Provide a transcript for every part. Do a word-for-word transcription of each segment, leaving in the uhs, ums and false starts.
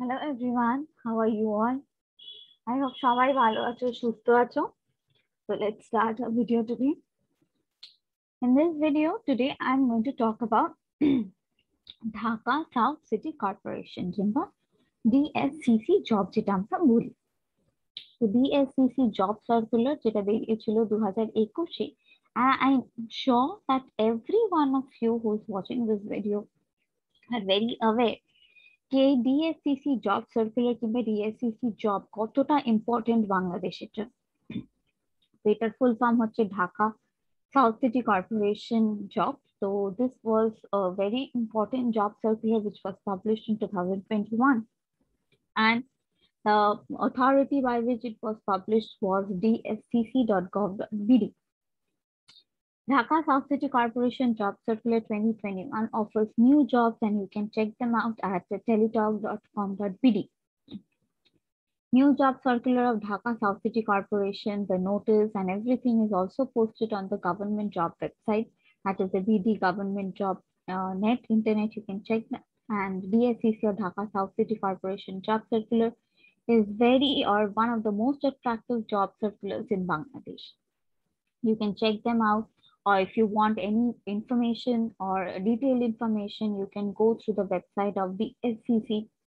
Hello everyone, how are you all? I hope সবাই ভালো আছো, সুস্থ আছো. So let's start our video today. In this video today, I'm going to talk about Dhaka South City Corporation, কিংবা D S C C job যেটা আমরা বলি. So D S C C job circular যেটা বেরিয়েছিল দু হাজার একুশে, and I'm sure that every one of you who's watching this video are very aware যে ডিএসসিসি জব সার্কুলার কিংবা ডিএসসিসি জব কতটা ইম্পর্টেন্ট বাংলাদেশের জন্য। এটার ফুল ফর্ম হচ্ছে Dhaka south city corporation job. So this was a very important job circular which was published in twenty twenty-one, and the authority by which it was published was d s c c dot gov dot b d. Dhaka South City Corporation Job Circular twenty twenty-one offers new jobs, and you can check them out at teletalk dot com dot b d. New job circular of Dhaka South City Corporation, the notice and everything is also posted on the government job website. That is the B D government job uh, net internet. You can check that. And D S C C or Dhaka South City Corporation job circular is very or one of the most attractive job circulars in Bangladesh. You can check them out, or if you want any information or detailed information, you can go through the website of D S C C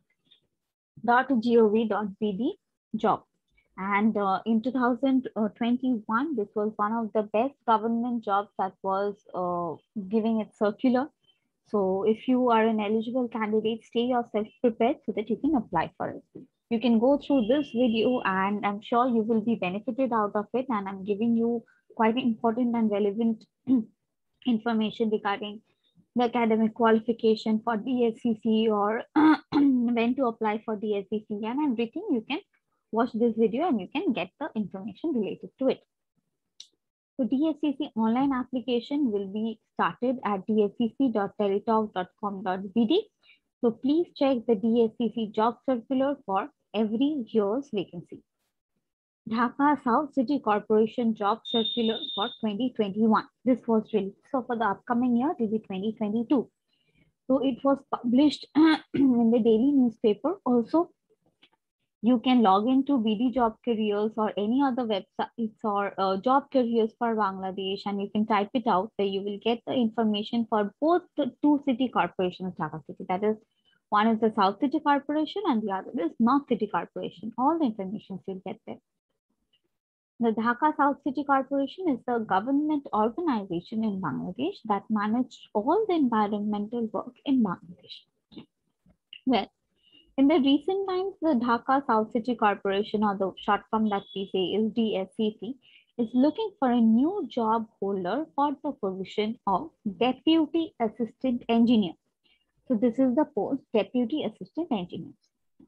dot gov dot b d job. And uh, in two thousand twenty-one, this was one of the best government jobs that was uh, giving it circular. So if you are an eligible candidate, stay yourself prepared so that you can apply for it. You can go through this video and I'm sure you will be benefited out of it. And I'm giving you quite important and relevant information regarding the academic qualification for D S C C or when to apply for D S C C and everything. You can watch this video and you can get the information related to it. So D S C C online application will be started at d s c c dot teletalk dot com dot b d. So please check the D S C C job circular for every year's vacancy. Dhaka South City Corporation job circular for twenty twenty-one. This was released. So for the upcoming year, it will be twenty twenty-two. So it was published in the daily newspaper. Also, you can log into B D Job Careers or any other websites or uh, Job Careers for Bangladesh, and you can type it out. There you will get the information for both the two city corporations, Dhaka City. That is, one is the South City Corporation and the other is North City Corporation. All the information you'll get there. The Dhaka South City Corporation is the government organization in Bangladesh that managed all the environmental work in Bangladesh. Well, in the recent times, the Dhaka South City Corporation, or the short form that we say is D S C C, is looking for a new job holder for the position of Deputy Assistant Engineer. So this is the post, Deputy Assistant Engineer.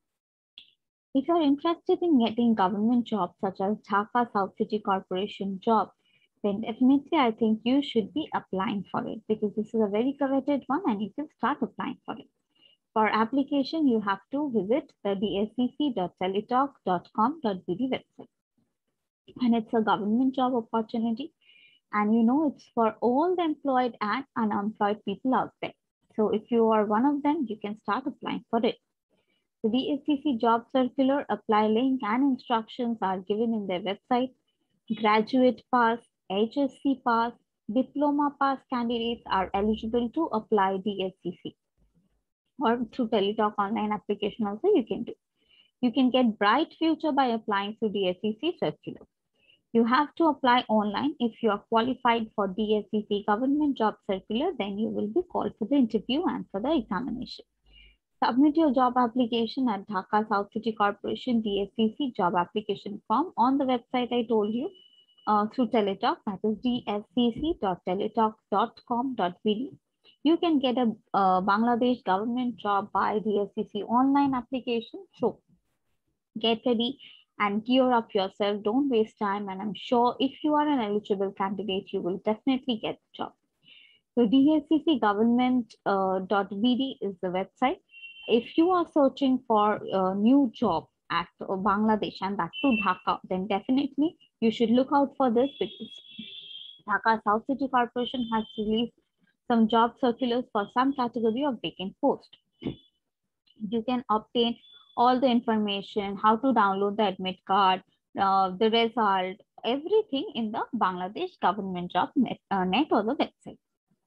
If you're interested in getting government jobs such as Dhaka South City Corporation job, then definitely I think you should be applying for it, because this is a very coveted one and you can start applying for it. For application, you have to visit the d s c c dot teletalk dot com dot b d website. And it's a government job opportunity. And you know, it's for all the employed and unemployed people out there. So if you are one of them, you can start applying for it. The D S C C job circular, apply link and instructions are given in their website. Graduate pass, H S C pass, diploma pass candidates are eligible to apply D S C C. Or through Teletalk online application also you can do. You can get bright future by applying through D S C C circular. You have to apply online. If you are qualified for D S C C government job circular, then you will be called for the interview and for the examination. Submit your job application at Dhaka South City Corporation D S C C job application form on the website I told you uh, through Teletalk, that is d s c c dot teletalk dot com dot b d. You can get a uh, Bangladesh government job by D S C C online application. So get ready and gear up yourself. Don't waste time. And I'm sure if you are an eligible candidate, you will definitely get the job. So d s c c government dot b d is the website. If you are searching for a new job at uh, Bangladesh and that's to Dhaka, then definitely you should look out for this, because Dhaka South City Corporation has released some job circulars for some category of vacant post. You can obtain all the information, how to download the admit card, uh, the result, everything in the Bangladesh government job net, uh, net or the website.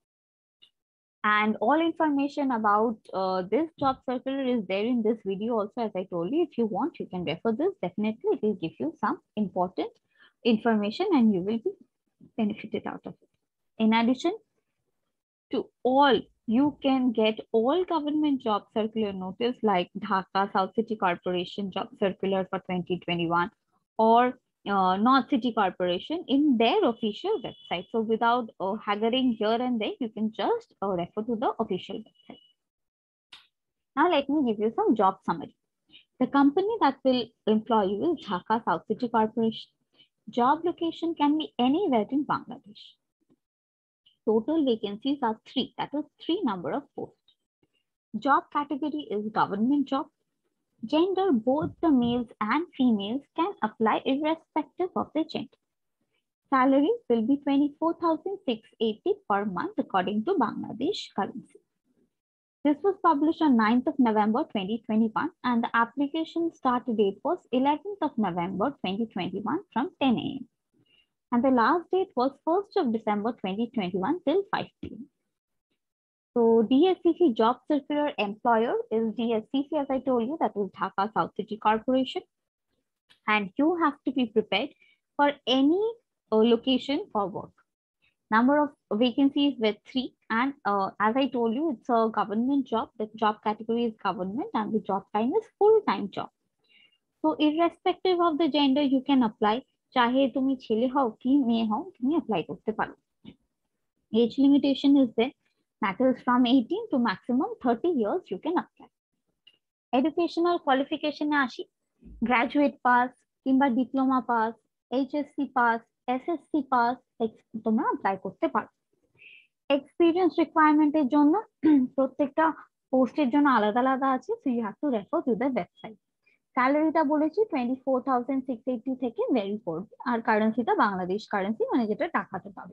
And all information about uh, this job circular is there in this video also. As I told you, if you want, you can refer this. Definitely, it will give you some important information and you will be benefited out of it. In addition to all, you can get all government job circular notice like Dhaka South City Corporation job circular for twenty twenty-one or uh, North City Corporation in their official website. So without uh, haggling here and there, you can just uh, refer to the official website. Now let me give you some job summary. The company that will employ you is Dhaka South City Corporation. Job location can be anywhere in Bangladesh. Total vacancies are three, that is three number of posts. Job category is government job. Gender, both the males and females can apply irrespective of their gender. Salary will be twenty-four thousand six hundred eighty per month according to Bangladesh currency. This was published on ninth of November twenty twenty-one and the application start date was eleventh of November twenty twenty-one from ten A M and the last date was first of December twenty twenty-one till five P M So D S C C job circular employer is D S C C, as I told you, that is Dhaka South City Corporation. And you have to be prepared for any uh, location for work. Number of vacancies were three. And uh, as I told you, it's a government job. The job category is government and the job time is full-time job. So irrespective of the gender, you can apply. Chahe tumi chele hao ki meye hao, tumi apply korte paro. Age limitation is there. That is from eighteen to maximum thirty years you can apply. Educational qualification ashi, graduate pass, kimba diploma pass, H S C pass, S S C pass, toma apply korte paro. Experience requirement er jonno prottekta post er jonno alada alada ache, so you have to refer to the website. Salary ta bolechi twenty-four thousand six hundred eighty থেকে vary করবে আর currency টা Bangladesh currency মানে যেটা টাকাতে পাবে।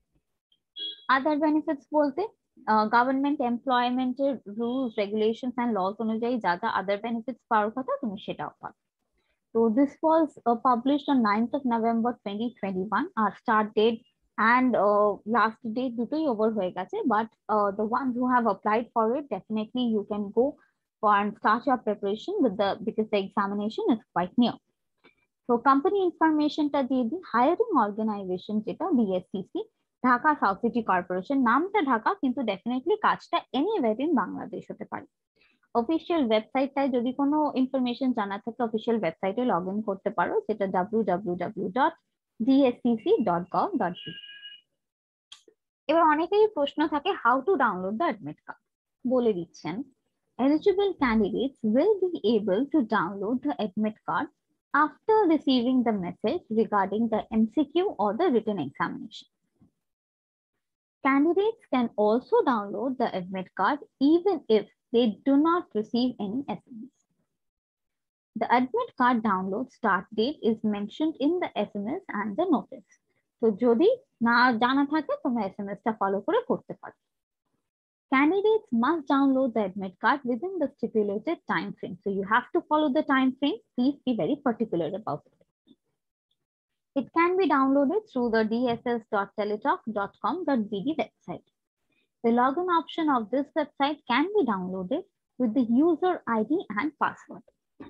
Other benefits বলতে government এমপ্লয়মেন্টের rules regulations and laws অনুযায়ী যা যা আদার বেনিফিটস পাওয়ার কথা তুমি সেটাও পাবে। So this was uh, published on ninth of November twenty twenty-one. Our start date and uh, last date দুটোই over হয়ে গেছে, but uh, the ones who have applied for it, definitely you can go for and start your preparation with the because the examination is quite near. So company information টা দিয়ে দি, hiring organization যেটা D S C C, Dhaka south city corporation, নামটা ঢাকা কিন্তু definitely কাজটা anywhere in Bangladesh হতে পারে। Official ওয়েবসাইটটায় যদি কোনো ইনফরমেশন জানা থাকে অফিসিয়াল ওয়েবসাইটে লগ ইন করতে পারো, যেটা W W W dot D S C C dot gov dot B. এবার অনেকেই প্রশ্ন থাকে how to download the admit card. বলে দিচ্ছেন, eligible candidates will be able to download the admit card after receiving the message regarding the M C Q or the written examination. Candidates can also download the admit card even if they do not receive any S M S. The admit card download start date is mentioned in the S M S and the notice. So jodi na jana thake toma S M S ta follow kore korte paro. Candidates must download the admit card within the stipulated time frame. So you have to follow the time frame. Please be very particular about it. It can be downloaded through the d s s dot teletalk dot com dot b d website. The login option of this website can be downloaded with the user I D and password.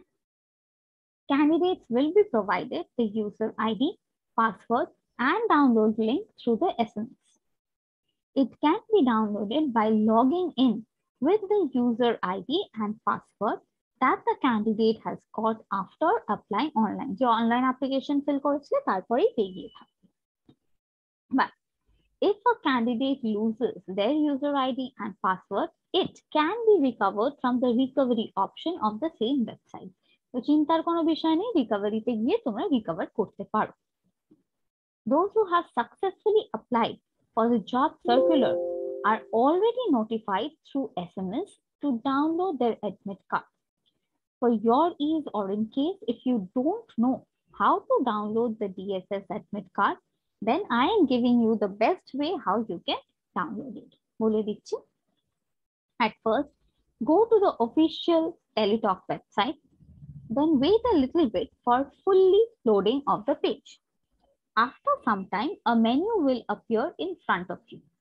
Candidates will be provided the user I D, password, and download link through the S M S. It can be downloaded by logging in with the user I D and password that the candidate has got after applying online. The online application fill koreছিলে তারপরেই পেয়ে গিয়ে থাকবে। But if a candidate loses their user I D and password, it can be recovered from the recovery option of the same website. তো চিন্তার কোনো বিষয় নেই, রিকভারিতে গিয়ে তোমরা রিকভার করতে পারো। Those who have successfully applied for the job circular are already notified through S M S to download their admit card. For your ease or in case if you don't know how to download the D S S admit card, then I am giving you the best way how you can download it. Bole dicchi. At first, go to the official Teletalk website Then wait a little bit for fully loading of the page. After some time, a menu will appear in front of you.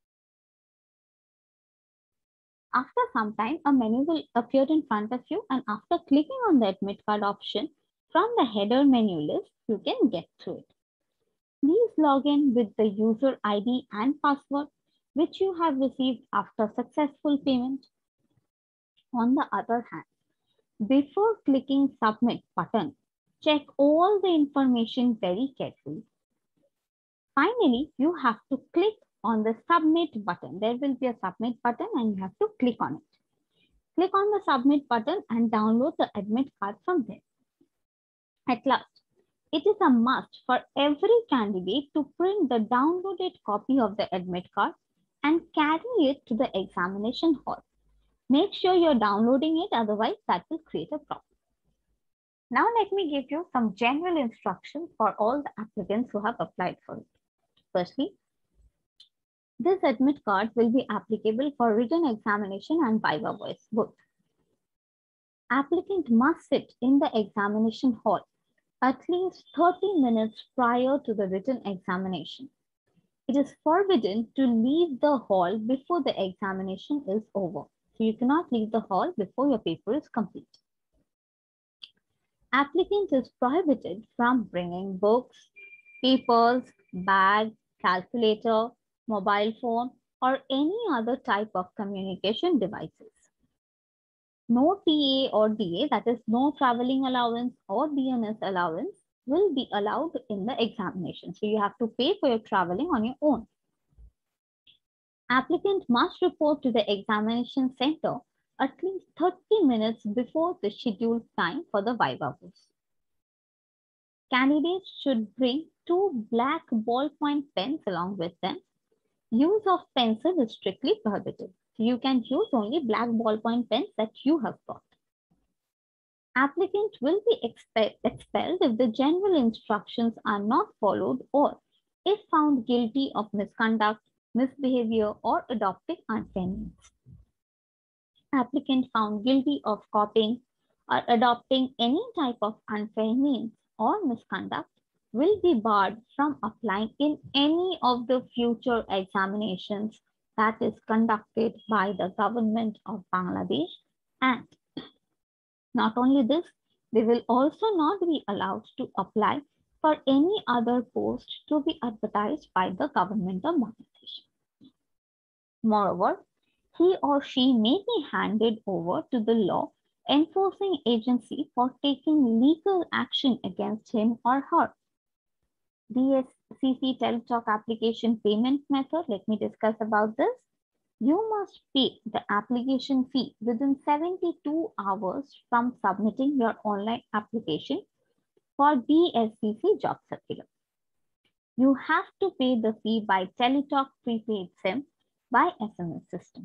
After some time, a menu will appear in front of you, and after clicking on the admit card option from the header menu list, you can get through it. Please log in with the user I D and password which you have received after successful payment. On the other hand, before clicking submit button, check all the information very carefully. Finally, you have to click on the submit button. There will be a submit button and you have to click on it. Click on the submit button and download the admit card from there. At last, it is a must for every candidate to print the downloaded copy of the admit card and carry it to the examination hall. Make sure you're downloading it, otherwise that will create a problem. Now let me give you some general instructions for all the applicants who have applied for it. Firstly, this admit card will be applicable for written examination and Viva voice both. Applicant must sit in the examination hall at least thirty minutes prior to the written examination. It is forbidden to leave the hall before the examination is over. So you cannot leave the hall before your paper is complete. Applicant is prohibited from bringing books, papers, bag, calculator, mobile phone, or any other type of communication devices. No T A or D A, that is no traveling allowance or D N S allowance, will be allowed in the examination. So you have to pay for your traveling on your own. Applicant must report to the examination center at least thirty minutes before the scheduled time for the Viva voice. Candidates should bring two black ballpoint pens along with them. Use of pencil is strictly prohibited. So you can use only black ballpoint pens that you have brought. Applicant will be expelled if the general instructions are not followed or if found guilty of misconduct, misbehavior, or adopting unfair means. Applicant found guilty of copying or adopting any type of unfair means or misconduct will be barred from applying in any of the future examinations that is conducted by the government of Bangladesh. And not only this, they will also not be allowed to apply for any other post to be advertised by the government of Bangladesh. Moreover, he or she may be handed over to the law enforcing agency for taking legal action against him or her. D S C C Teletalk application payment method, let me discuss about this. You must pay the application fee within seventy-two hours from submitting your online application for D S C C job circular. You have to pay the fee by Teletalk prepaid SIM by S M S system.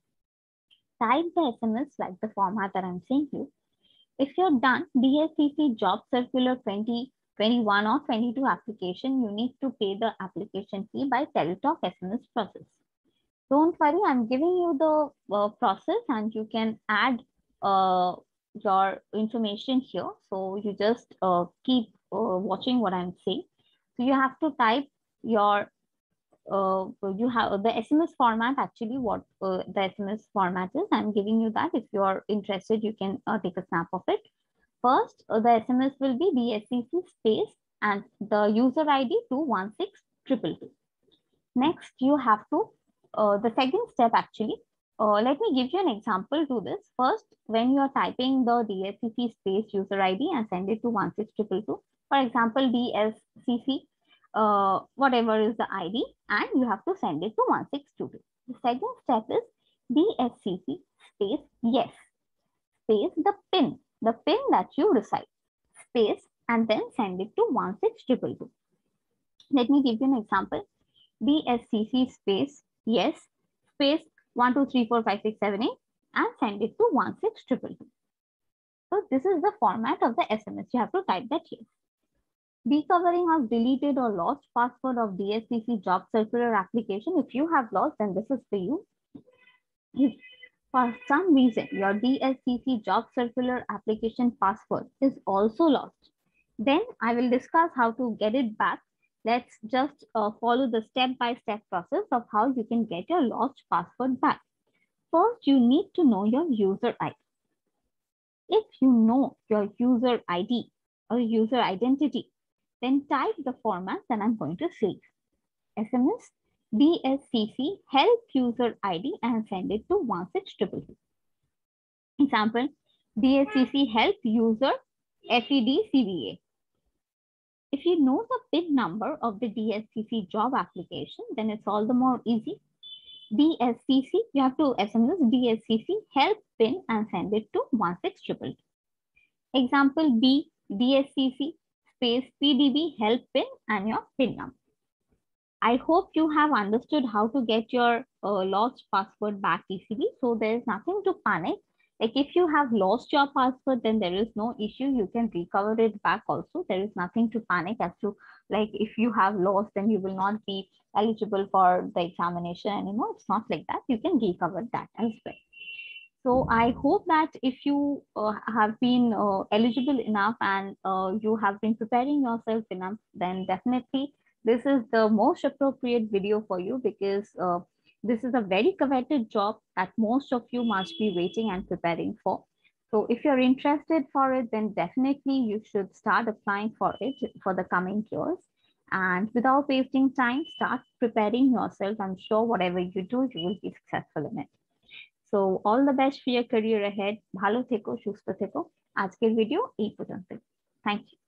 Type the S M S like the format that I'm saying you. If you're done D S C C job circular twenty twenty-one or twenty-two application, you need to pay the application fee by Teletalk S M S process. Don't worry, I'm giving you the uh, process and you can add uh, your information here. So you just uh, keep uh, watching what I'm saying. So you have to type your, uh, you have the S M S format, actually what uh, the S M S format is. I'm giving you that. If you are interested, you can uh, take a snap of it. First, uh, the S M S will be D S C C space and the user I D two one six two two two. Next, you have to Uh, the second step actually, uh, let me give you an example to this. First, when you are typing the D S C C space user I D and send it to one six two two two, for example, D S C C, uh, whatever is the I D, and you have to send it to one six two two. The second step is D S C C space yes, space the pin, the pin that you recite, space, and then send it to one six two two two. Let me give you an example. D S C C space yes, space one two three four five six seven eight and send it to one six two two two. So this is the format of the S M S. You have to type that here. Recovering of deleted or lost password of D S C C job circular application. If you have lost, then this is for you. for some reason your D S C C job circular application password is also lost, then I will discuss how to get it back. Let's just uh, follow the step-by-step process of how you can get your lost password back. First, you need to know your user I D. If you know your user I D or user identity, then type the format that I'm going to say. S M S D S C C help user I D and send it to one six two two. Example, D S C C help user F E D C V A. If you know the PIN number of the D S C C job application, then it's all the more easy. D S C C, you have to S M S D S C C help PIN and send it to one six two two. Example B, D S C C space P D B help PIN and your PIN number. I hope you have understood how to get your uh, lost password back easily. So there is nothing to panic. Like if you have lost your password, then there is no issue. You can recover it back also. There is nothing to panic as to like if you have lost, then you will not be eligible for the examination anymore. It's not like that. You can recover that as well. So I hope that if you uh, have been uh, eligible enough and uh, you have been preparing yourself enough, then definitely this is the most appropriate video for you, because uh, this is a very coveted job that most of you must be waiting and preparing for. So if you're interested for it, then definitely you should start applying for it for the coming years. And without wasting time, start preparing yourself. I'm sure whatever you do, you will be successful in it. So all the best for your career ahead. Bhalo theko, shusto theko. Ajker video ei porjonto. Thank you.